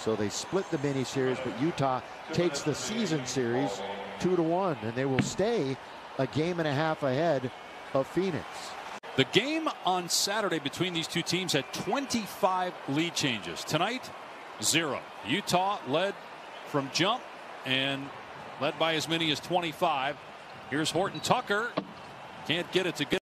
So they split the mini series, but Utah takes the season series 2-1, and they will stay a game and a half ahead of Phoenix. The game on Saturday between these two teams had 25 lead changes. Tonight, 0. Utah led from jump and led by as many as 25. Here's Horton Tucker. Can't get it to get